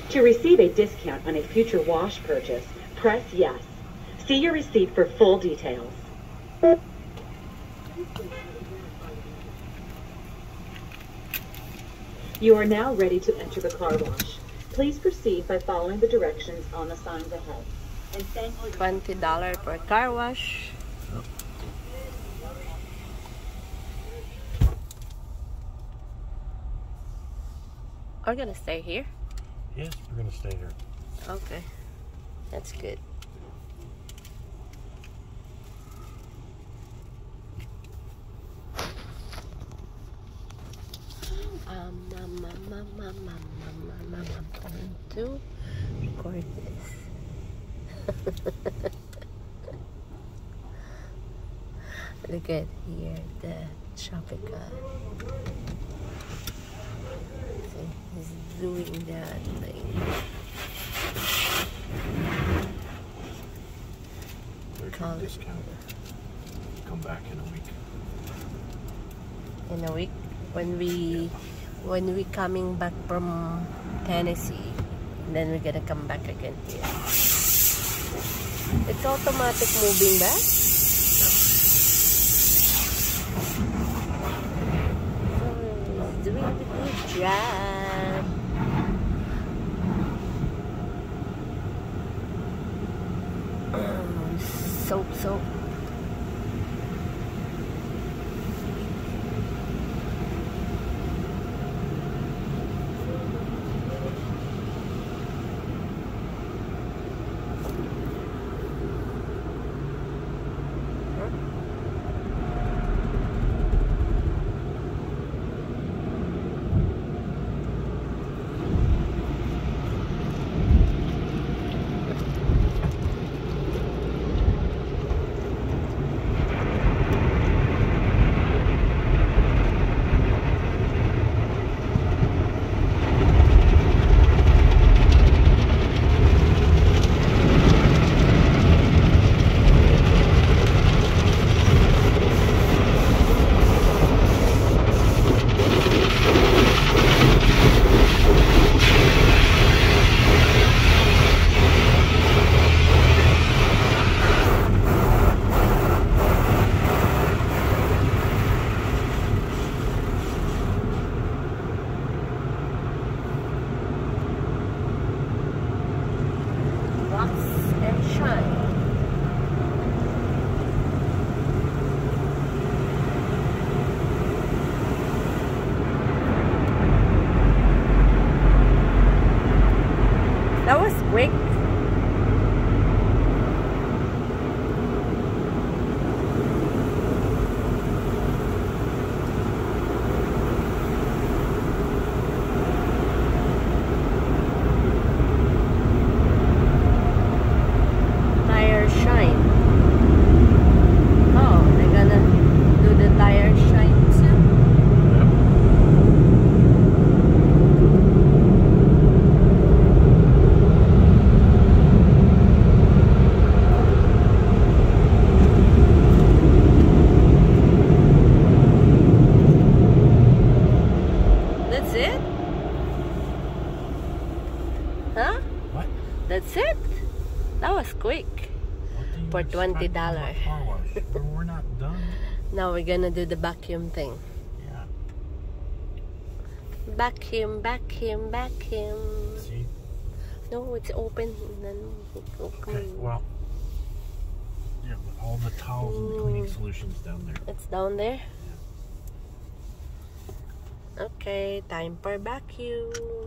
To receive a discount on a future wash purchase, press yes. See your receipt for full details. You are now ready to enter the car wash. Please proceed by following the directions on the signs ahead. And thank you. $20 per car wash. We're gonna stay here? Yes, we're gonna stay here. Okay, that's good. I'm going to record this. Look at here, the traffic. See, he's doing that thing. Call discount. Come back in a week. In a week, when we coming back from Tennessee, then we're gonna come back again here. It's automatic moving back. He's doing a good job. Soap. That was quick. Tire shine. Oh, they're gonna do the tire shine too. That's it? Huh? What? That's it? That was quick. For $20. We're not done. Now we're gonna do the vacuum thing. Yeah. Vacuum. See? No, it's open. Then Okay, well. Yeah, but all the towels and the cleaning solutions down there. It's down there. Okay, time for vacuum.